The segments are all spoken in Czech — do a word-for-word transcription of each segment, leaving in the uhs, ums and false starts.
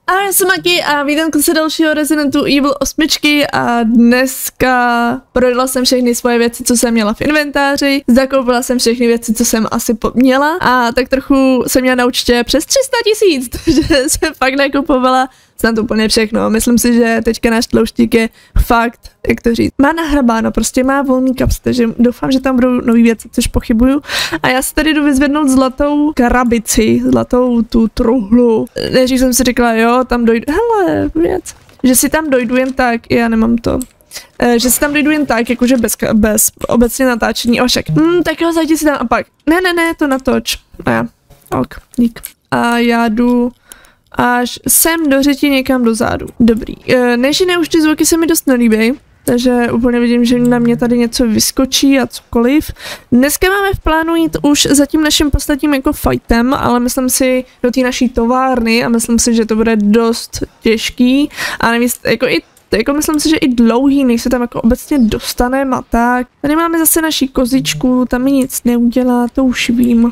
A já jsem Maki a vítám se dalšího Residentu Evil osm a dneska prodala jsem všechny svoje věci, co jsem měla v inventáři, zakoupila jsem všechny věci, co jsem asi měla a tak trochu jsem měla na účtě přes tři sta tisíc, takže jsem fakt nakupovala snad úplně všechno. Myslím si, že teďka náš tlouštík je fakt, jak to říct, má nahrabáno, prostě má volný kaps, takže doufám, že tam budou nový věci, což pochybuju. A já si tady jdu vyzvednout zlatou krabici, zlatou tu truhlu. Než jsem si říkala, jo, tam dojdu, hele, věc, že si tam dojdu jen tak, já nemám to. E, že si tam dojdu jen tak, jakože bez, bez obecně natáčení, ošek. Hmm, tak jo, zajdi si tam a pak, ne, ne, ne, to natoč. A já, ok, dík. A já jdu až sem do řeti někam dozadu. Dobrý. E, než jiné už ty zvuky se mi dost nelíbí, takže úplně vidím, že na mě tady něco vyskočí a cokoliv. Dneska máme v plánu jít už za tím naším posledním jako fightem, ale myslím si do té naší továrny a myslím si, že to bude dost těžký a nevím, jako i jako myslím si, že i dlouhý, než se tam jako obecně dostaneme a tak. Tady máme zase naší kozičku, tam mi nic neudělá, to už vím.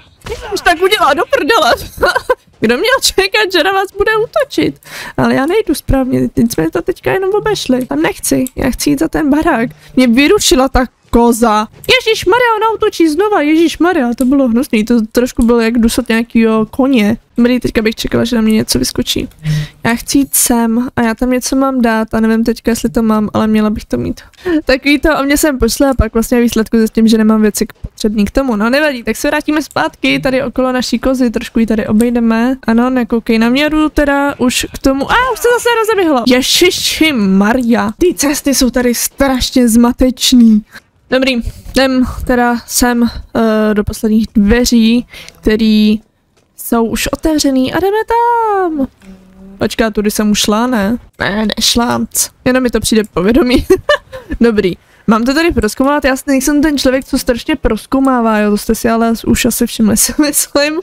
Už tak udělá, do prdele. Kdo měl čekat, že na vás bude útočit? Ale já nejdu správně, teď jsme to teďka jenom obešli. Tam nechci, já chci jít za ten barák. Mě vyrušila ta koza. Ježišmarja, ona útočí znova, ježišmarja, to bylo hnusný, to trošku bylo jak dusat nějakýho koně. Dobrý, teďka bych čekala, že na mě něco vyskočí. Já chci jít sem a já tam něco mám dát a nevím teďka, jestli to mám, ale měla bych to mít. Takový to o mě jsem pošla a pak vlastně výsledku s tím, že nemám věci potřebný k tomu. No nevadí, tak se vrátíme zpátky tady okolo naší kozy, trošku ji tady obejdeme. Ano, nekoukej na mě, jdu teda už k tomu. A už se zase rozeběhla. Ježiši Maria, ty cesty jsou tady strašně zmatečný. Dobrý, jdem teda sem uh, do posledních dveří, který jsou už otevřený a jdeme tam. Počká, tudy jsem už šla, ne? Ne, nešla. Jenom mi to přijde povědomí. Dobrý. Mám to tady prozkoumávat, já nejsem ten člověk, co strašně prozkoumává, jo, to jste si ale už asi všimli, si myslím.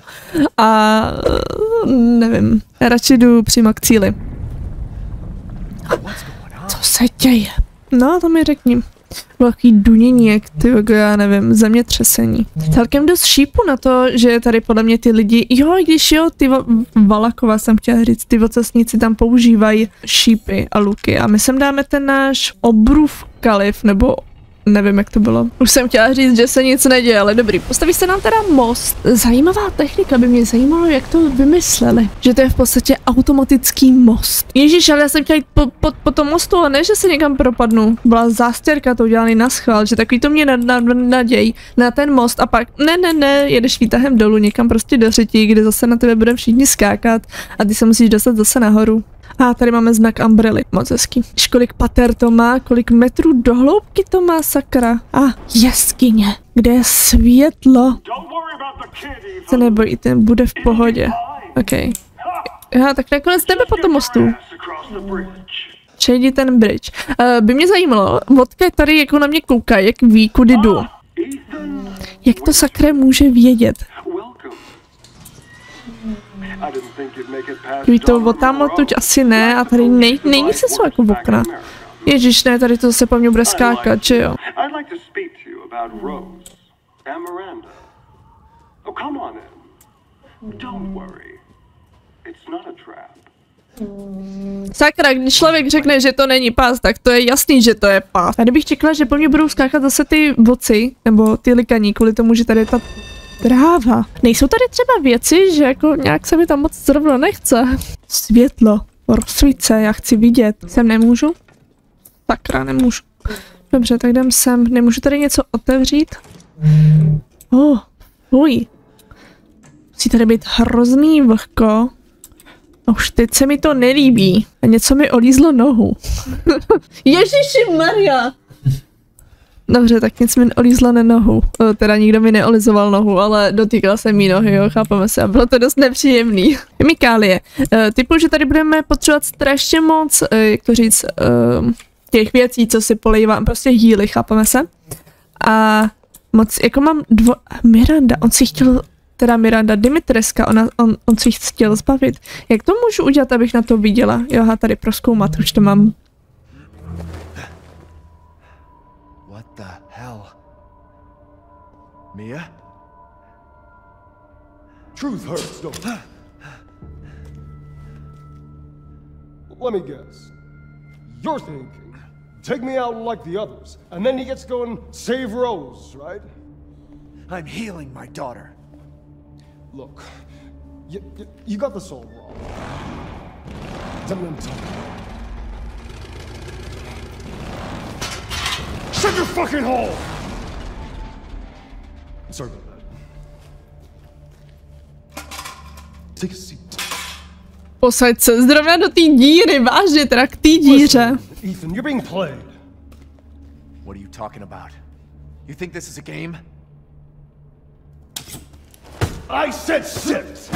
A uh, nevím, já radši jdu přímo k cíli. Co se děje? No, to mi řekni. Velký dunění, jak ty, já nevím, zemětřesení. Celkem dost šípu na to, že tady podle mě ty lidi, jo, když jo, ty Valakova jsem chtěla říct, ty vocasníci tam používají šípy a luky a my sem dáme ten náš obrův kaliv, nebo nevím, jak to bylo. Už jsem chtěla říct, že se nic neděje, ale dobrý. Postaví se nám teda most. Zajímavá technika, by mě zajímalo, jak to vymysleli. Že to je v podstatě automatický most. Ježíš, ale já jsem chtěla jít po, po, po tom mostu, ale ne, že se někam propadnu. Byla zástěrka, to udělaný na schvál, že takový to mě nad, nad, naděj na ten most a pak ne, ne, ne, jedeš výtahem dolů někam prostě do řetí, kde zase na tebe budeme všichni skákat a ty se musíš dostat zase nahoru. A tady máme znak umbrely, moc hezký. Kolik pater to má, kolik metrů do hloubky to má, sakra. A jeskyně, kde je světlo. Se nebojte, bude v pohodě. OK. Aha, tak nakonec jdeme po tom mostu. Přejdi ten bridge. Uh, by mě zajímalo, vodka tady jako na mě kouká, jak ví, kudy jdu. Jak to sakra může vědět? Kdyby to od tamhle tuď asi ne a tady nej, není se jsou jako okna. Ježiš, ne, tady to zase po mně bude skákat, že jo? Sakra, když člověk řekne, že to není pás, tak to je jasný, že to je pás. Tady bych čekala, že po mně budou skákat zase ty voci, nebo ty likaní, kvůli tomu, že tady je ta tráva. Nejsou tady třeba věci, že jako nějak se mi tam moc zrovna nechce. Světlo, rozsvíce, já chci vidět. Sem nemůžu? Sakra, nemůžu. Dobře, tak jdem sem. Nemůžu tady něco otevřít? Oh, uj. Musí tady být hrozný vlhko. A už teď se mi to nelíbí. A něco mi olízlo nohu. Ježiši Maria! Dobře, tak nic mi olízlo na nohu. O, teda nikdo mi neolizoval nohu, ale dotýkal se mi nohy, jo, chápeme se. A bylo to dost nepříjemný. Chemikálie. E, typu, že tady budeme potřebovat strašně moc, e, jak to říct, e, těch věcí, co si polejvám, prostě hýly, chápeme se. A moc, jako mám dvo... Miranda, on si chtěl, teda Miranda Dimitreska, ona, on, on si chtěl zbavit. Jak to můžu udělat, abych na to viděla? Jo, a tady prozkoumat, už to mám. Mia? Truth hurts, though. let me guess. You're thinking, take me out like the others, and then he gets to go and save Rose, right? I'm healing my daughter. Look, you, you, you got this all wrong. Tell me I'm talking about. Shut your fucking hole! Sorry about that. Take a seat. Posaď se zrovna do té díry, vážně teda k té díře. Listen, Ethan, you're being played. What are you talking about? You think this is a game? I said sit!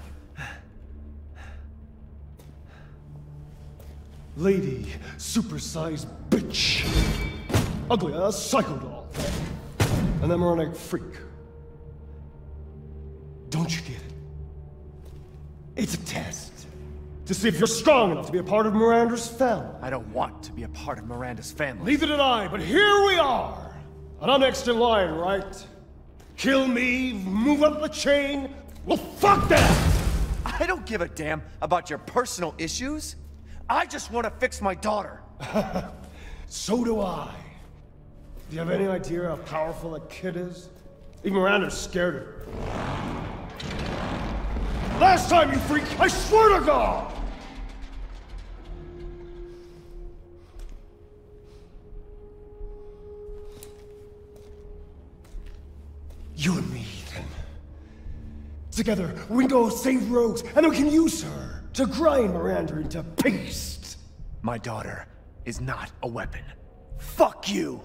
Lady, supersized bitch. Ugly ass psycho doll. An moronic freak. Don't you get it? It's a test. To see if you're strong enough to be a part of Miranda's family. I don't want to be a part of Miranda's family. Neither did I, but here we are. And I'm next in line, right? Kill me, move up the chain. Well, fuck that! I don't give a damn about your personal issues. I just want to fix my daughter. So do I. Do you have any idea how powerful that kid is? Even Miranda's scared of her. Last time, you freak, I swear to God! You and me, Ethan. Together, we can go save Rose, and then we can use her to grind Miranda into paste. My daughter is not a weapon. Fuck you!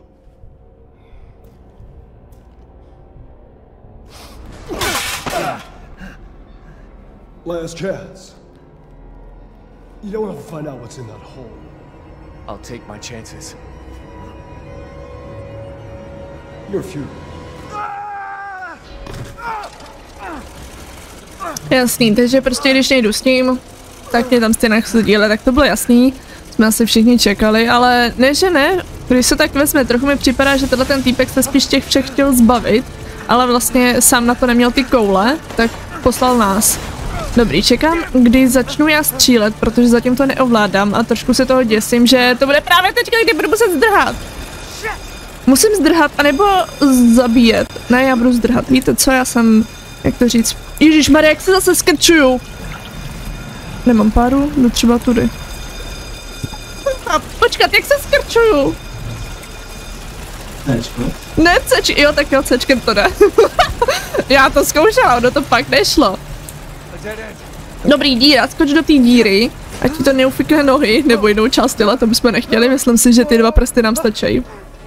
Last chance. You don't have to find out what's in that hole. I'll take my chances. You're few. Jasný, takže prostě když nejdu s ním, tak mě tam stejně nechci dílet, tak to bylo jasný. Jsme asi všichni čekali, ale ne, že ne. Když se tak vezme, trochu mi připadá, že tenhle ten týpek se spíš těch všech chtěl zbavit, ale vlastně sám na to neměl ty koule, tak poslal nás. Dobrý, čekám, kdy začnu já střílet, protože zatím to neovládám a trošku se toho děsím, že to bude právě teďka, kdy budu muset zdrhat. Musím zdrhat, anebo zabíjet. Ne, já budu zdrhat. Víte co, já jsem, jak to říct, ježišmarja, jak se zase skrčuju. Nemám páru, no třeba tudy. A počkat, jak se skrčuju? Cčko. Ne, Cčko, jo, tak jo, Cčkem to jde. Já to zkoušela, ono to pak nešlo. Dobrý, díra, skoč do té díry, ať ti to neufikne nohy, nebo jinou část těla, to bychom nechtěli, myslím si, že ty dva prsty nám stačí.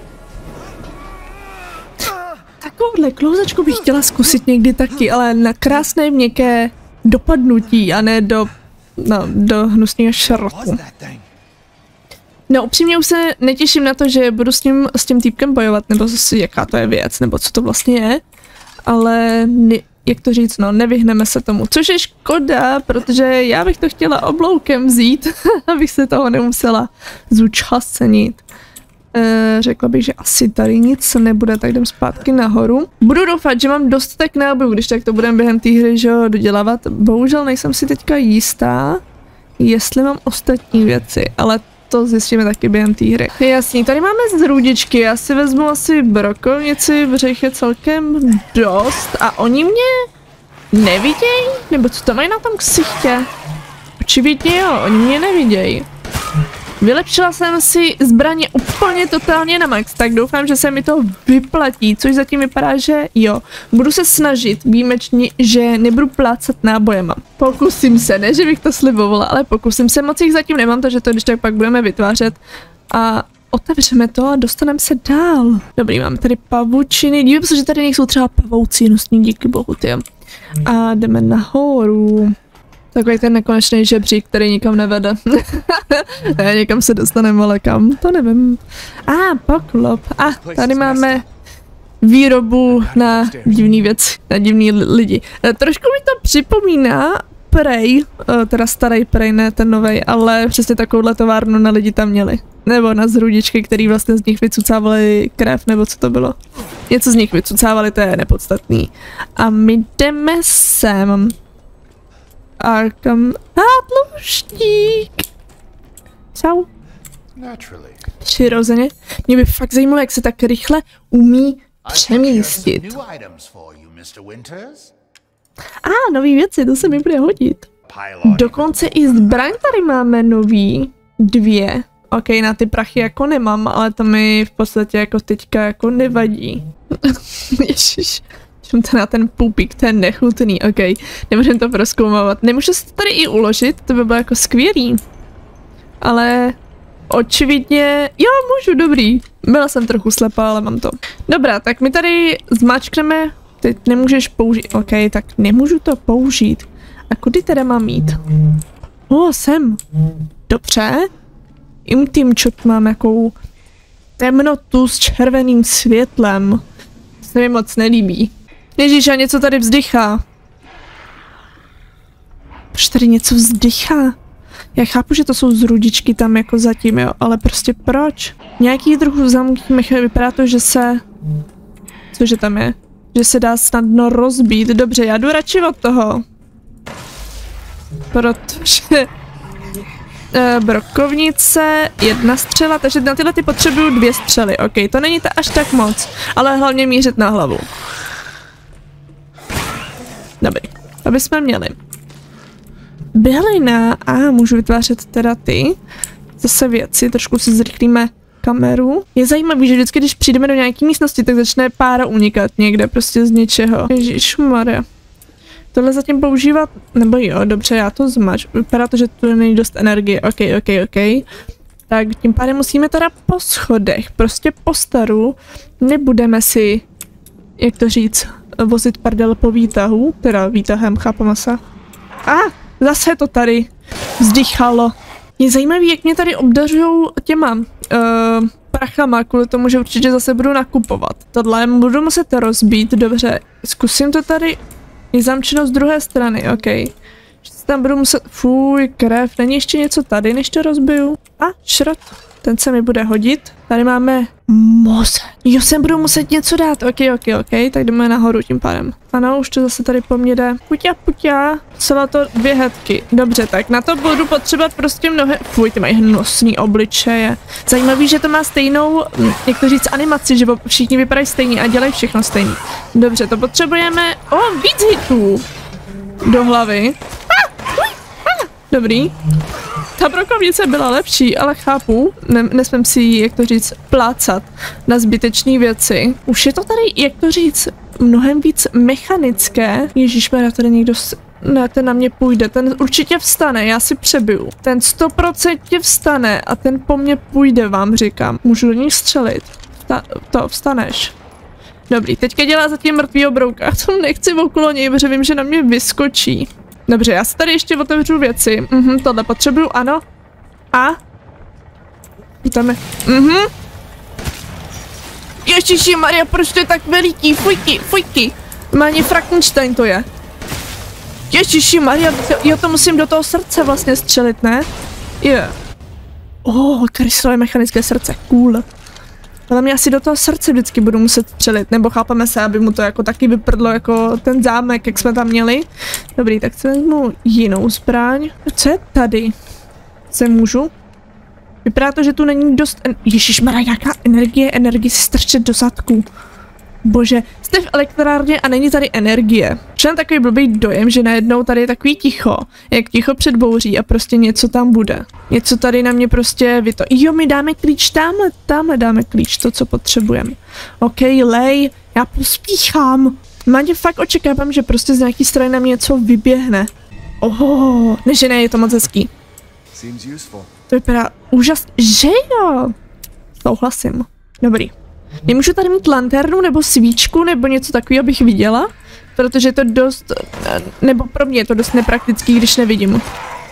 Takovouhle klouzačku bych chtěla zkusit někdy taky, ale na krásné měkké dopadnutí a ne do, no, do hnusného šrotu. No upřímně už se netěším na to, že budu s ním, s tím týpkem bojovat, nebo zase jaká to je věc, nebo co to vlastně je, ale ne, jak to říct, no nevyhneme se tomu, což je škoda, protože já bych to chtěla obloukem vzít, abych se toho nemusela zúčastnit. E, řekla bych, že asi tady nic nebude, tak jdem zpátky nahoru. Budu doufat, že mám dostatek nábojů, když tak to budeme během té hry, že jo, dodělávat. Bohužel nejsem si teďka jistá, jestli mám ostatní věci, ale to zjistíme taky během té hry. Jasný, tady máme zrůdičky, já si vezmu asi brokovnici, břeh je celkem dost a oni mě nevidějí? Nebo co to mají na tom ksichtě? Očividně jo, oni mě nevidějí. Vylepšila jsem si zbraně úplně totálně na max, tak doufám, že se mi to vyplatí, což zatím vypadá, že jo. Budu se snažit výjimečně, že nebudu plácat nábojema. Pokusím se, ne, že bych to slibovala, ale pokusím se, moc jich zatím nemám, takže to když tak pak budeme vytvářet. A otevřeme to a dostaneme se dál. Dobrý, mám tady pavučiny, dívám se, že tady nejsou třeba pavoucí nosní, díky bohu, ty. A jdeme nahoru. Takový ten nekonečný žebřík, který nikam nevede. Ne, někam se dostaneme, ale kam, to nevím. A, ah, poklop. A, ah, tady máme výrobu na divný věc, na divný lidi. Trošku mi to připomíná Prey, teda starý Prey, ne ten novej, ale přesně takovouhle továrnu na lidi tam měli. Nebo na zrůdičky, který vlastně z nich vycucávali krev, nebo co to bylo. Něco z nich vycucávali, to je nepodstatný. A my jdeme sem. A kam... A tluštík! napsal? Přirozeně. Mě by fakt zajímalo, jak se tak rychle umí přemístit. A, ah, nový věci, to se mi bude hodit. Dokonce i zbraň tady máme nový. Dvě. Ok, na ty prachy jako nemám, ale to mi v podstatě jako teďka jako nevadí. Ježiš. To na ten pupík, ten nechutný, ok. Nemůžeme to prozkoumávat. Nemůžu si to tady i uložit, to by bylo jako skvělý. Ale očividně, jo, můžu, dobrý. Byla jsem trochu slepá, ale mám to. Dobrá, tak my tady zmáčkneme, teď nemůžeš použít, ok, tak nemůžu to použít. A kudy teda mám jít? O, oh, sem. Dobře. Im tím čot mám jakou temnotu s červeným světlem. To se mi moc nelíbí. Ježíš, a něco tady vzdychá. Proč tady něco vzdychá? Já chápu, že to jsou zrudičky tam jako zatím, jo, ale prostě proč? Nějaký druh zamký mechanismus, vypadá to, že se... Cože tam je? Že se dá snadno rozbít. Dobře, já jdu radši od toho. Protože... E, brokovnice, jedna střela, takže na tyhle ty potřebuju dvě střely. Ok, to není to až tak moc, ale hlavně mířit na hlavu. Dobrý, aby jsme měli. Bylina, a můžu vytvářet teda ty. Zase věci, trošku si zrychlíme kameru. Je zajímavý, že vždycky, když přijdeme do nějaké místnosti, tak začne pára unikat někde, prostě z něčeho. Ježišmarja. Tohle zatím používat, nebo jo, dobře, já to zmač. Vypadá to, že tu není dost energie, ok, ok, ok. Tak tím pádem musíme teda po schodech, prostě po staru. Nebudeme si, jak to říct, vozit prdel po výtahu, teda výtahem, chápeme se. A, ah, zase to tady vzdychalo. Je zajímavý, jak mě tady obdařujou těma uh, prachama, kvůli tomu, že určitě zase budu nakupovat. Tohle budu muset rozbít, dobře, zkusím to tady. Je zamčeno z druhé strany, ok. Tam budu muset... Fuj, krev. Není ještě něco tady, než to rozbiju? A, šrot. Ten se mi bude hodit. Tady máme... Mozek. Jo, sem budu muset něco dát. Ok, ok, ok. Tak jdeme nahoru tím pádem. Ano, už to zase tady po mně jde. Puťa, puťa. Celá to dvě hedky. Dobře, tak na to budu potřebovat prostě mnohé... Fuj, ty mají hnusný obličeje. Zajímavý, že to má stejnou, jak to říct, animaci, že všichni vypadají stejně a dělají všechno stejně. Dobře, to potřebujeme... O, oh, víc hitů. Do hlavy. Ah, uj, ah, dobrý. Ta brokovnice byla lepší, ale chápu, ne, nesmím si ji, jak to říct, plácat na zbytečné věci. Už je to tady, jak to říct, mnohem víc mechanické. Ježišmarja, tady někdo... S... Ne, ten na mě půjde, ten určitě vstane, já si přebiju. Ten sto procent vstane a ten po mně půjde, vám říkám. Můžu do ní střelit. Ta, to, vstaneš. Dobrý, teďka dělá zatím mrtvýho brouka. Já to nechci okolo něj, protože vím, že na mě vyskočí. Dobře, já si tady ještě otevřu věci. Mhm, tohle potřebuju, ano. A? Tam je. Mhm. Ježiši Maria, proč to je tak veliký? Fujky, fujky. Máně Frankenstein to je. Ježiši Maria, jo, to musím do toho srdce vlastně střelit, ne? Jo. Yeah. Oh, kryslové mechanické srdce, cool. Ale mě asi do toho srdce vždycky budu muset střelit, nebo chápeme se, aby mu to jako taky vyprdlo jako ten zámek, jak jsme tam měli. Dobrý, tak si vezmu jinou zbraň. Co je tady? Se můžu? Vypadá to, že tu není dost... En Ježišmarja, jaká energie, energie si strčet do zadku. Bože, jste v elektrárně a není tady energie. Všem takový blbý dojem, že najednou tady je takový ticho, jak ticho před bouří a prostě něco tam bude. Něco tady na mě prostě vyto... Jo, my dáme klíč tamhle, tamhle dáme klíč, to, co potřebujeme. Ok, lej, já pospíchám. Máte fakt očekávám, že prostě z nějaký strany na mě něco vyběhne. Oho, ne, že ne, je to moc hezký. To vypadá úžasně, že jo. Souhlasím. Dobrý. Nemůžu tady mít lanternu nebo svíčku nebo něco takového, abych viděla, protože je to dost, nebo pro mě je to dost nepraktický, když nevidím.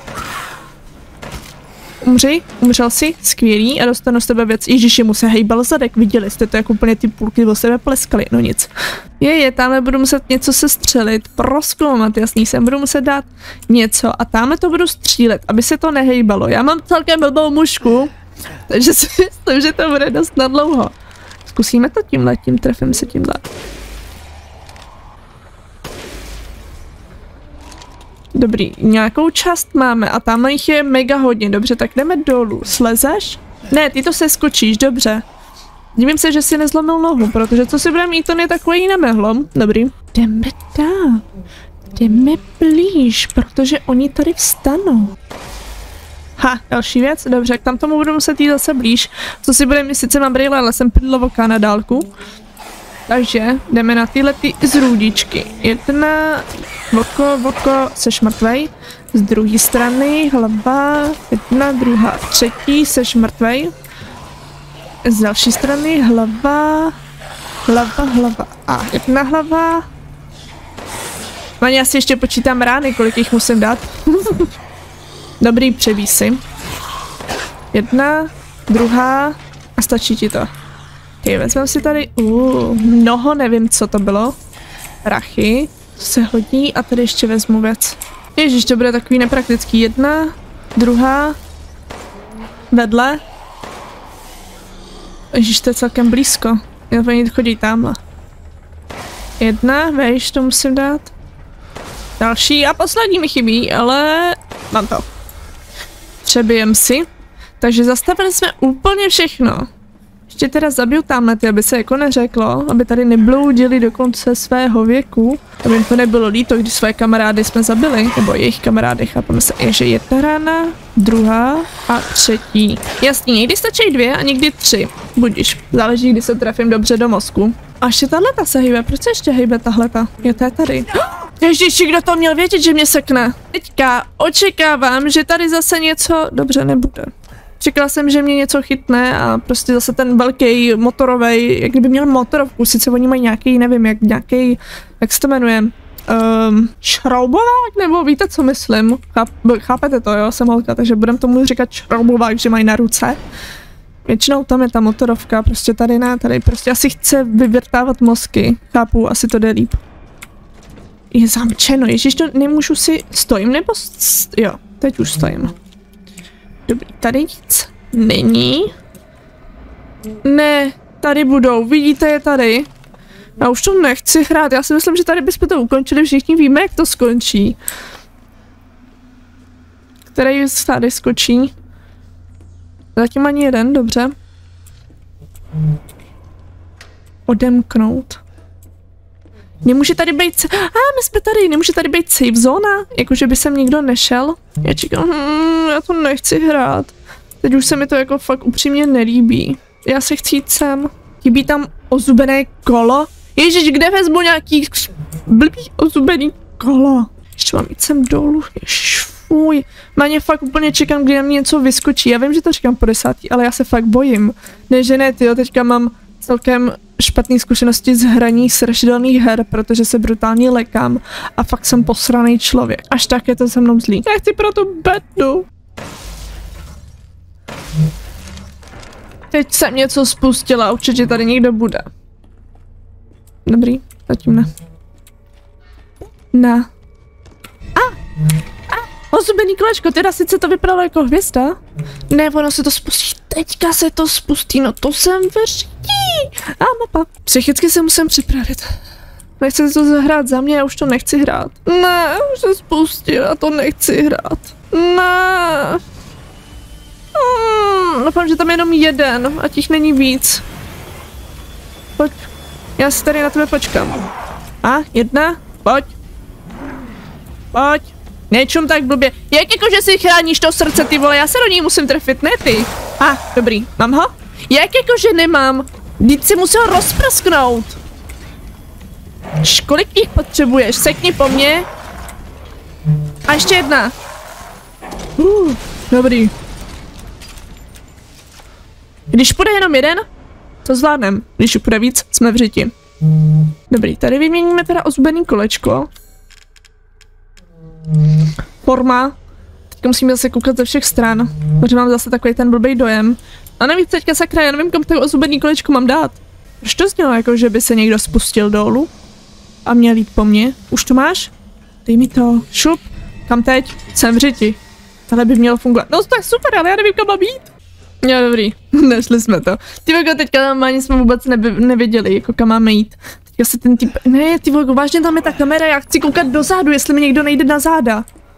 Umři, umřel jsi, skvělý a dostanu z tebe věc. Ježiši, mu se hejbal zadek, viděli jste to, jak úplně ty půlky o sebe pleskaly, no nic. Je, je, tamhle budu muset něco se střelit, prozkoumat, jasný, sem budu muset dát něco a tamhle to budu střílet, aby se to nehejbalo. Já mám celkem blbou mušku, takže si myslím, že to bude dost nadlouho. Zkusíme to tímhle, tím trefím se tímhle. Dobrý, nějakou část máme a tam jich je mega hodně, dobře, tak jdeme dolů. Slezeš? Ne, ty to se skočíš, dobře. Divím se, že si nezlomil nohu, protože co si bude mít, to je takový nemehlom. Dobrý. Jdeme dál. Jdeme blíž, protože oni tady vstanou. Ha, další věc, dobře, k tam tomu budu muset jít zase blíž. Co si bude mít, sice mám brýle, ale jsem pydlovoká na dálku. Takže jdeme na tyhle ty zrůdičky. Jedna, voko, voko, seš mrtvej. Z druhé strany hlava, jedna, druhá, třetí, seš mrtvej. Z další strany hlava, hlava, hlava a jedna hlava. Ani já si ještě počítám rány, kolik jich musím dát. Dobrý, převísi. Jedna, druhá a stačí ti to. Okay, vezmeme si tady, uh, mnoho, nevím, co to bylo. Prachy, se hodí a tady ještě vezmu věc. Ježiš, to bude takový nepraktický. Jedna, druhá, vedle. Ježiš, to je celkem blízko. Já to chodí tamhle. Jedna, vejš, to musím dát. Další a poslední mi chybí, ale mám to. Přebijem si. Takže zastavili jsme úplně všechno. Ještě teda zabiju tamhle ty, aby se jako neřeklo, aby tady nebloudili do konce svého věku. Aby jim to nebylo líto, když své kamarády jsme zabili, nebo jejich kamarády, chápeme se, je, že jedna rána, druhá a třetí. Jasně, někdy stačí dvě a někdy tři. Budiš, záleží, kdy se trefím dobře do mozku. A ještě tahleta se hýbe, proč se ještě hýbe tahleta? Jo, to je tady. Ježiši, kdo to měl vědět, že mě sekne? Teďka očekávám, že tady zase něco dobře nebude. Čekala jsem, že mě něco chytne a prostě zase ten velký motorový, jak kdyby měl motorovku, sice oni mají nějaký, nevím, jak nějaký, jak se to jmenuje, um, šroubovák, nebo víte, co myslím? Cháp, chápete to, jo, jsem holka, takže budem tomu říkat šroubovák, že mají na ruce. Většinou tam je ta motorovka, prostě tady ne, tady prostě asi chce vyvrtávat mozky, chápu, asi to jde líp. Je zamčeno, ježiš, to nemůžu si, stojím nebo, jo, teď už stojím. Dobrý, tady nic není. Ne, tady budou, vidíte je tady. Já už to nechci hrát, já si myslím, že tady bychom to ukončili, všichni víme, jak to skončí. Který tady skočí? Zatím ani jeden, dobře. Odemknout. Nemůže tady být, a ah, my jsme tady, nemůže tady být safe zóna, jakože by sem nikdo nešel. Já čekám, hmm, já to nechci hrát. Teď už se mi to jako fakt upřímně nelíbí. Já se chci jít sem. Chybí tam ozubené kolo. Ježiš, kde vezmu nějaký blbý ozubený kolo? Ještě mám jít sem dolů, ježiš, fuj. Máně fakt úplně čekám, kdy na mě něco vyskočí. Já vím, že to říkám po desátý, ale já se fakt bojím. Ne, že ne, tyjo, teďka mám celkem špatné zkušenosti z hraní strašidelných her, protože se brutálně lekám a fakt jsem posraný člověk. Až tak je to se mnou zlý. Já chci pro tu bedu. Teď jsem něco spustila, určitě tady někdo bude. Dobrý, zatím ne. Ne. A! A! Ozubený kolečko, teda sice to vypadalo jako hvězda. Ne, ono se to spustí. Teďka se to spustí, no to jsem vrští. A mapa. Psychicky se musím připravit. Nechci to zahrát za mě, já už to nechci hrát. Ne, už se spustil, já to nechci hrát. Ne. Hmm, doufám, že tam je jenom jeden, ať jich není víc. Pojď. Já si tady na tebe počkám. A, jedna, pojď. Pojď. Nečum tak blbě. Jak jako, že si chráníš to srdce, ty vole, já se do ní musím trefit, ne ty. A, dobrý, mám ho? Jak jako, že nemám? Vždyť si musel rozprsknout. Kolik jich potřebuješ? Sekni po mně. A ještě jedna. Uh, dobrý. Když půjde jenom jeden, to zvládnem. Když půjde víc, jsme v řiti. Dobrý, tady vyměníme teda ozubený kolečko. Forma. Teďka musíme zase koukat ze všech stran, protože mám zase takový ten blbý dojem. A navíc teďka sakra, já nevím, kam to ozubený kolečko mám dát. Proč to znělo jako, že by se někdo spustil dolů a měl jít po mně? Už to máš? Dej mi to. Šup. Kam teď? Jsem v řiti. Tohle by mělo fungovat. No to je super, ale já nevím, kam mám jít. Jo, dobrý. Nešli jsme to. Ty vogo, teďka tam ani jsme vůbec neby, nevěděli, jako kam máme jít. Teďka se ten typ... Ne, ty vogo, vážně tam je ta kamera, já chci koukat do zádu, jestli mi někdo nejde na záda.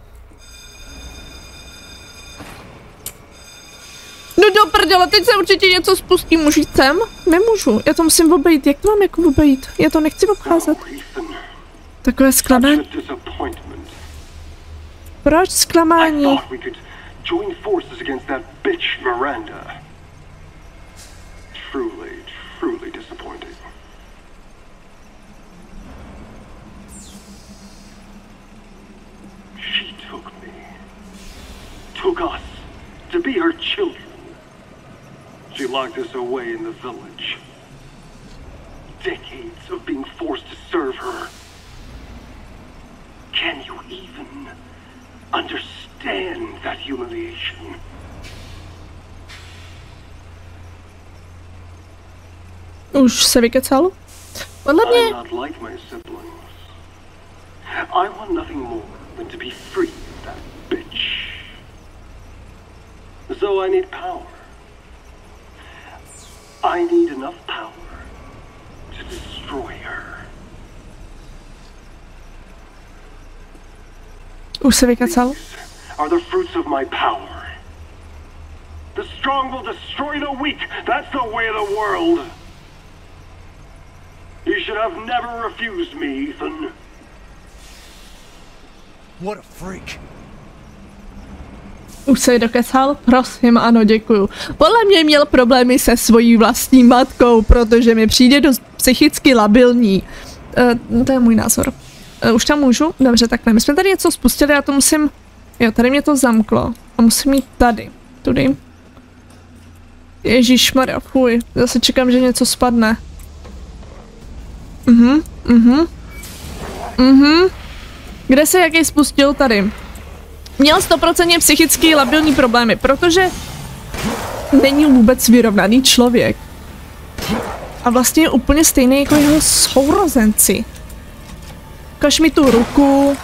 No do prdele, teď se určitě něco spustí, můžu jít sem? Nemůžu, já to musím obejít, jak to mám jako obejít? Já to nechci obcházet. Takové zklamání. Proč zklamání? Took us to be her children. She locked us away in the village. Decades of being forced to serve her. Can you even understand that humiliation? Už se vykecal? Podle mě... I'm not like my siblings. I want nothing more than to be free of that bitch. So I need power. I need enough power to destroy her. Už se vykecal? Are the fruits of my power. The strong will destroy the weak. That's the way of the world. You should have never refused me, Ethan. What a freak. Už se dokecal? Prosím, ano, děkuju. Podle mě měl problémy se svojí vlastní matkou, protože mi přijde dost psychicky labilní. Uh, to je můj názor. Uh, už tam můžu? Dobře, takhle. My jsme tady něco spustili, já to musím... Jo, tady mě to zamklo. A musím jít tady. Tudy. Ježišmarja, fuj. Zase čekám, že něco spadne. Mhm, mhm. Mhm. Kde se jaký spustil tady? Měl stoprocentně psychicky labilní problémy, protože není vůbec vyrovnaný člověk. A vlastně je úplně stejný jako jeho sourozenci. Ukaž mi tu ruku.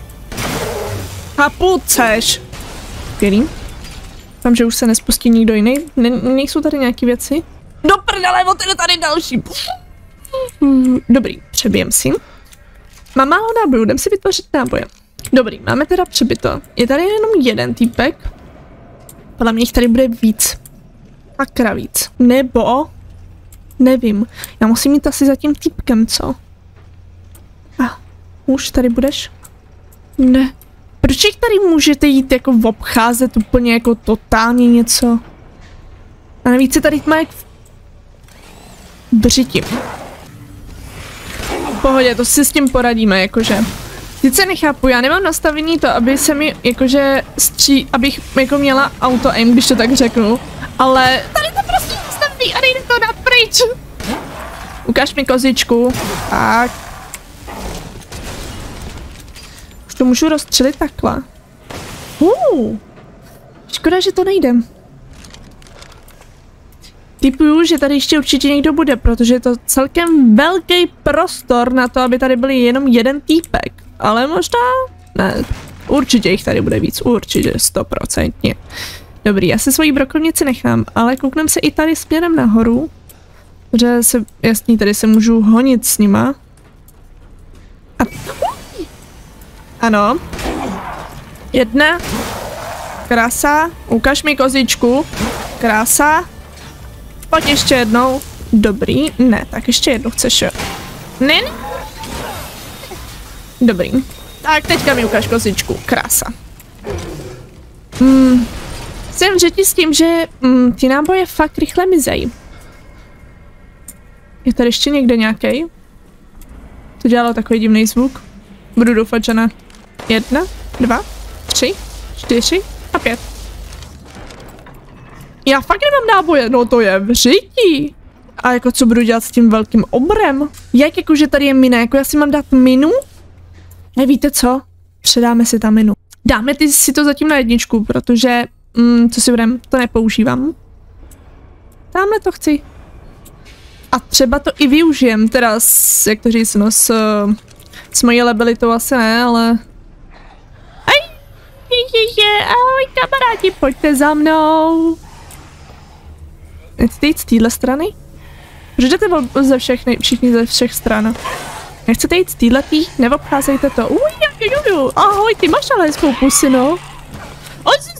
Chápu, chceš. Skvělý. Vám, že už se nespustí nikdo jiný. Ne nejsou tady nějaký věci? Do prdele, o tady tady další. Dobrý, přebijem si. Mám málo nábojů, jdem si vytvořit náboje. Dobrý, máme teda přebyto. Je tady jenom jeden týpek. Podle mě jich tady bude víc. Akra víc. Nebo... Nevím. Já musím jít asi za tím týpkem, co? A, už tady budeš? Ne. Proč jich tady můžete jít jako obcházet úplně jako totálně něco? A navíc se tady má jak v... Břitím. V pohodě, to si s tím poradíme, jakože. Sice nechápu, já nemám nastavení to, aby se mi, jakože, stří, abych jako měla auto aim, když to tak řeknu, ale tady to prostě nastavený a nejde to dát pryč. Ukaž mi kozičku. Tak. Už to můžu rozstřelit takhle. Uh. Škoda, že to nejde. Tipuju, že tady ještě určitě někdo bude, protože je to celkem velký prostor na to, aby tady byl jenom jeden týpek. Ale možná... Ne, určitě jich tady bude víc, určitě, stoprocentně. Dobrý, já si svoji brokovnici nechám, ale kouknem se i tady směrem nahoru. Protože se, jasný, tady se můžu honit s nima. A... Ano. Jedna. Krása. Ukaž mi kozičku. Krása. Pojď ještě jednou. Dobrý. Ne, tak ještě jednou chceš. Ne, ne. Dobrý. Tak teďka mi ukáž kozičku. Krása. Hmm. Jsem řeti s tím, že mm, ty náboje fakt rychle mizejí. Je tady ještě někde nějaký? To dělalo takový divný zvuk. Budu doufat, že ne. Jedna, dva, tři, čtyři a pět. Já fakt nemám náboje, no to je v řití. A jako co budu dělat s tím velkým obrem? Jak jako, že tady je mina, jako já si mám dát minu? Nevíte co? Předáme si ta minu. Dáme ty si to zatím na jedničku, protože, mm, co si budem, to nepoužívám. Tamhle to chci. A třeba to i využijem, teda s, jak to říct, no s, s mojí labilitou asi ne, ale... Aj, ježiže, ahoj kamarádi, pojďte za mnou. Nechcete jít z téhle strany? Jdete ze všech, všichni ze všech stran. Nechcete jít z téhletý? Neobcházejte to. Uj, ahoj, ty máš ale hezkou pusi, no. Oj,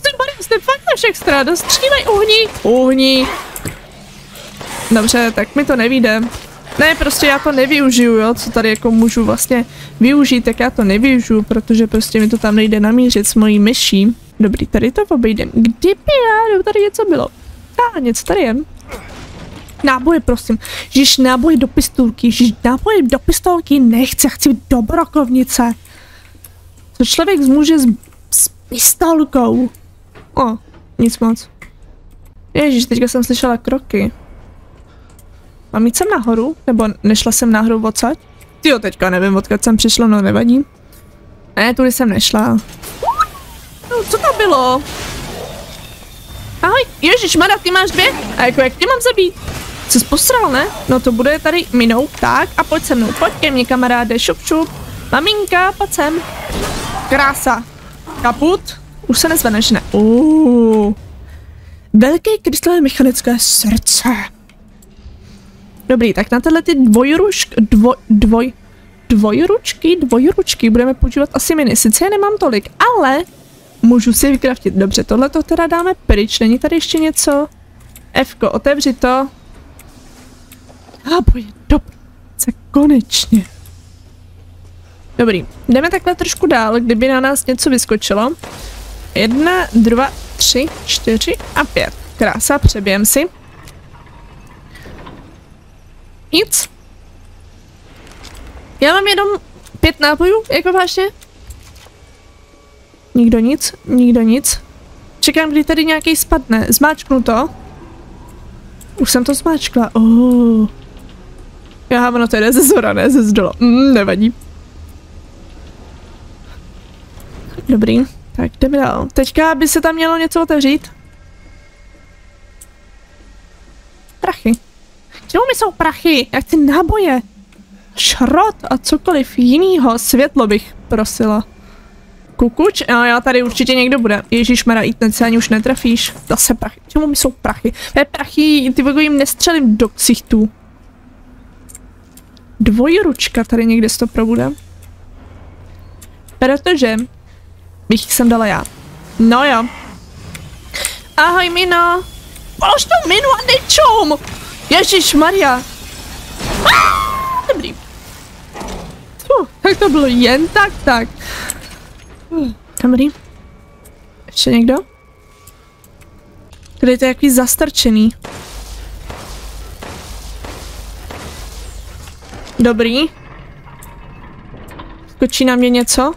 jste fakt na všech stran, střílej, uhni, uhni. Dobře, tak mi to nevíde. Ne, prostě já to nevyužiju, jo, co tady jako můžu vlastně využít, tak já to nevyužiju, protože prostě mi to tam nejde namířit s mojí myší. Dobrý, tady to obejdem. Kdyby já, tady něco bylo. A, něco tady je. Náboje, prosím. Ježiš, náboje do pistolky, ježiš, náboje do pistolky nechce, chci do brokovnice. Co člověk zmůže s, s pistolkou? O, nic moc. Ježiš, teďka jsem slyšela kroky. Mám jít sem nahoru? Nebo nešla jsem nahoru odsaď? Tyjo, teďka nevím, odkud jsem přišla, no nevadí. Ne, tudy jsem nešla. No, co to bylo? Ahoj, ježišmarja, ty máš dvě? A jako jak tě mám zabít? Jsi posral, ne? No to bude tady minou, tak a pojď se mnou, pojď ke mně, kamaráde, šup šup. Maminka, pojď sem. Krása. Kaput? Už se nezveneš, ne? Uuu. Velké krystalové mechanické srdce. Dobrý, tak na tyhle ty dvojručky, dvoj, dvoj, dvojručky, dvojručky budeme používat asi mini. Sice je nemám tolik, ale můžu si vykraftit. Dobře, tohle to teda dáme pryč. Není tady ještě něco? Fko, otevři to. A boje, dobře, konečně. Dobrý, jdeme takhle trošku dál, kdyby na nás něco vyskočilo. Jedna, dva, tři, čtyři a pět. Krása, přebijem si. Nic. Já mám jenom pět nápojů, jako vážně. Nikdo nic, nikdo nic. Čekám, kdy tady nějaký spadne. Zmáčknu to. Už jsem to zmáčkla. Oh. Já, ono to jde ze zhora, ne ze zdola. Mm, nevadí. Dobrý, tak jdeme dál. Teďka by se tam mělo něco otevřít. Prachy. Čemu mi jsou prachy? Já chci náboje. Šrot a cokoliv jinýho. Světlo bych prosila. Kukuč? No, já tady určitě někdo bude. Ježišmarja, i ten se ani už netrafíš. Zase prachy. Čemu mi jsou prachy? Té prachy, ty vogo jim nestřelím do ksichtů. Dvojručka tady někde z to probude. Protože bych sem dala já. No jo. Ahoj, Mino. Polož tu minu a nečum! Ježišmarja. Dobrý. Uh, tak to bylo jen tak, tak. Uh, dobrý. Ještě někdo? Tady je to jaký zastrčený. Dobrý. Skočí na mě něco?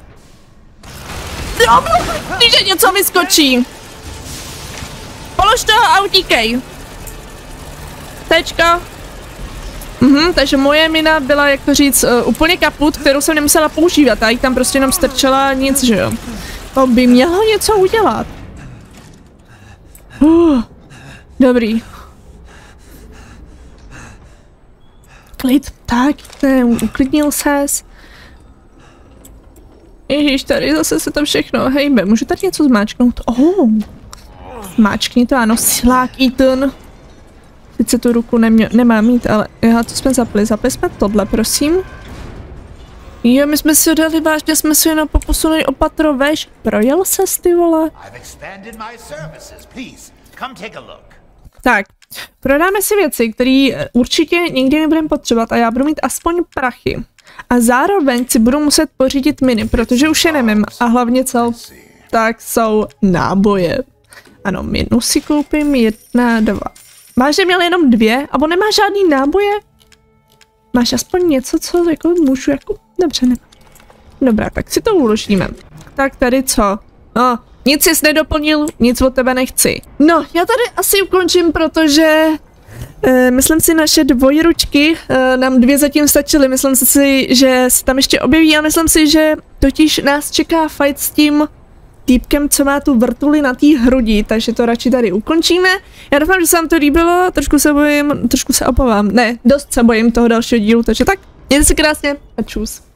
Když něco vyskočí. Polož to a utíkej. Tečka. Mhm, takže moje mina byla, jak to říct, uh, úplně kaput, kterou jsem nemusela používat. A jí tam prostě jenom strčela nic, že jo. To by mělo něco udělat. Uh, dobrý. Klid, tak, ne, uklidnil ses. Ježíš, tady zase se to všechno hejbe. Můžu tady něco zmáčknout? Oh. Zmáčkni to, ano, silák Ethan. Sice tu ruku nemě, nemám mít, ale já to jsme zapli. Zapli jsme tohle, prosím. Jo, my jsme si dali vážně, jsme si jenom poposunuli opatro veš. Projel ses, ty vole. Tak, prodáme si věci, které určitě nikdy nebudeme potřebovat a já budu mít aspoň prachy. A zároveň si budu muset pořídit miny, protože už je nemím a hlavně co? Tak jsou náboje. Ano, minu si koupím, jedna, dva. Máš, že měl jenom dvě, abo nemáš žádný náboje? Máš aspoň něco, co jako můžu jako... Dobře, nemám. Dobrá, tak si to uložíme. Tak tady co? No, nic jsi nedoplnil, nic od tebe nechci. No, já tady asi ukončím, protože... Uh, myslím si, naše dvojručky, uh, nám dvě zatím stačily, myslím si, že se tam ještě objeví a myslím si, že totiž nás čeká fight s tím týpkem, co má tu vrtuli na té hrudi, takže to radši tady ukončíme. Já doufám, že se vám to líbilo, trošku se bojím, trošku se obávám, ne, dost se bojím toho dalšího dílu, takže tak, mějte se krásně a čus.